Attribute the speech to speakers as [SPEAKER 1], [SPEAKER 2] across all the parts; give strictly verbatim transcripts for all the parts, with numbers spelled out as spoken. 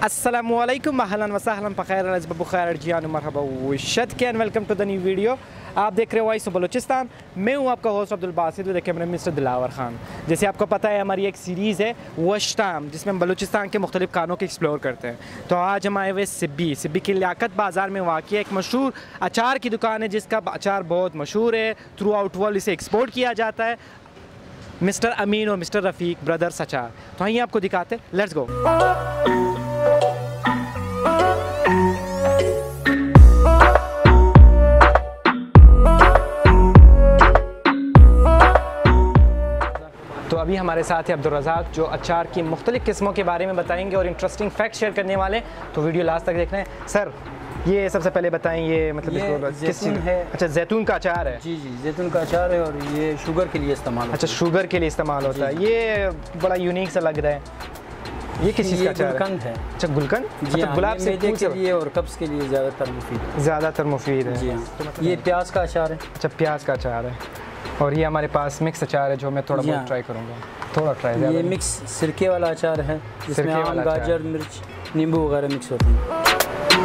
[SPEAKER 1] अस्सलामुअलैकुम अहलन व सहलन बखैर अज़ब बुखैर अर्जियान मरहबा वशद के and welcome to the new video. आप देख रहे हो वॉइस ऑफ बलूचिस्तान। मैं हूं आपका होस्ट अब्दुल बासित व कैमरा मिस्टर दिलावर खान। जैसे आपको पता है हमारी एक सीरीज़ है वश्ताम, जिसमें हम बलूचिस्तान के मुख्तलिफ खानों को एक्सप्लोर करते हैं। तो आज हम आए हुए सिब्बी सिब्बी की लियाकत बाज़ार में वाक़ एक मशहूर अचार की दुकान है, जिसका अचार बहुत मशहूर है, थ्रू आउट वर्ल्ड इसे एक्सपोर्ट किया जाता है। मिस्टर अमीन और मिस्टर रफ़ीक ब्रदर्स अचार। तो आइए आपको दिखाते हैं, लेट्स गो। तो अभी हमारे साथ है अब्दुल रज़ाक, जो अचार की मुख्तलिफ़ किस्मों के बारे में बताएंगे और इंटरेस्टिंग फैक्ट शेयर करने वाले। तो वीडियो लास्ट तक देखना है। सर ये सबसे पहले बताएं, ये मतलब
[SPEAKER 2] ये
[SPEAKER 1] किस चीज़
[SPEAKER 2] है?
[SPEAKER 1] अच्छा, जैतून का अचार है।
[SPEAKER 2] जी जी जैतून का अचार है और ये शुगर के लिए इस्तेमाल होता है।
[SPEAKER 1] अच्छा, शुगर के लिए इस्तेमाल होता है। ये बड़ा यूनिक सा लग रहा है। ये किस चीज़ का अचार
[SPEAKER 2] गुलकंद है?
[SPEAKER 1] अच्छा, गुलकंद।
[SPEAKER 2] जी हाँ,
[SPEAKER 1] गुलाब से
[SPEAKER 2] मैदे के लिए और कब्ज़ के लिए ज़्यादातर मुफीद है।
[SPEAKER 1] ज़्यादातर मुफीद है।
[SPEAKER 2] जी हाँ।
[SPEAKER 1] तो मतलब
[SPEAKER 2] ये प्याज का अचार है।
[SPEAKER 1] अच्छा, प्याज का अचार है। और ये हमारे पास मिक्स अचार है, जो मैं थोड़ा बहुत ट्राई करूँगा। थोड़ा ट्राई।
[SPEAKER 2] ये मिक्स सिरके वाला अचार है, जिसमें आम, गाजर, मिर्च, नींबू वगैरह मिक्स होते हैं।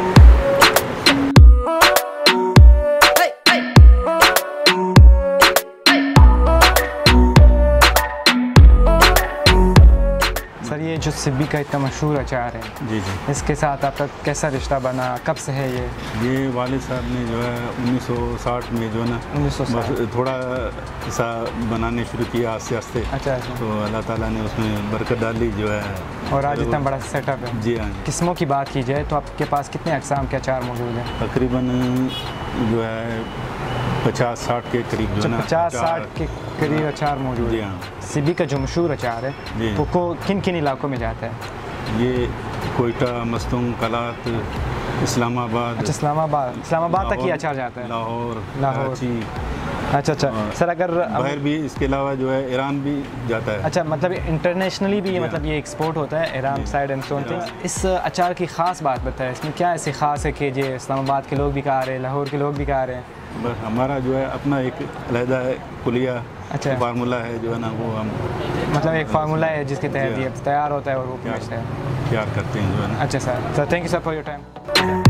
[SPEAKER 2] सर ये जो सिब्बी का इतना मशहूर अचार है, जी जी, इसके साथ आपका कैसा रिश्ता बना, कब से है ये?
[SPEAKER 3] ये वालिद साहब ने जो है उन्नीस सौ साठ में जो है ना
[SPEAKER 1] उन्नीस सौ साठ
[SPEAKER 3] थोड़ा सा बनाने शुरू किया आस्ते आस्ते।
[SPEAKER 1] अच्छा अच्छा।
[SPEAKER 3] तो अल्लाह ताला ने उसमें बरकत डाली जो है,
[SPEAKER 1] और आज इतना बड़ा सेटअप है।
[SPEAKER 3] जी हाँ।
[SPEAKER 1] किस्मों की बात की जाए तो आपके पास कितने अक़साम के अचार मौजूद हैं?
[SPEAKER 3] तकरीबन जो है पचास साठ के करीब जो है ना,
[SPEAKER 1] पचास साठ के करीब अचार मौजूद
[SPEAKER 3] जी
[SPEAKER 1] है।
[SPEAKER 3] हाँ।
[SPEAKER 1] सिब्बी का जो मशहूर अचार है वो को किन किन इलाकों में जाता है?
[SPEAKER 3] ये कोयटा, मस्तूम, कलात, इस्लामाबाद।
[SPEAKER 1] अच्छा, इस्लामाबाद इस्लामाबाद तक ही अचार जाता है।
[SPEAKER 3] लाहौर,
[SPEAKER 1] लाहौर। अच्छा अच्छा। सर अगर
[SPEAKER 3] बाहर भी इसके अलावा जो है ईरान भी जाता है।
[SPEAKER 1] अच्छा, मतलब इंटरनेशनली भी ये मतलब ये एक्सपोर्ट होता है Iran side and so things. इस अचार की ख़ास बात बताएं, इसमें क्या ऐसी ख़ास है कि ये इस्लामाबाद के लोग भी खा रहे हैं, लाहौर के लोग भी खा रहे हैं?
[SPEAKER 3] बस हमारा जो है अपना एक अलहदा कुलिया,
[SPEAKER 1] अच्छा,
[SPEAKER 3] फार्मूला है जो है ना, वो हम
[SPEAKER 1] मतलब एक फार्मूला है जिसके तैयार तैयार होता है और वो बेचते हैं,
[SPEAKER 3] तैयार करते हैं जो है ना।
[SPEAKER 1] अच्छा sir, sir thank you sir for your time.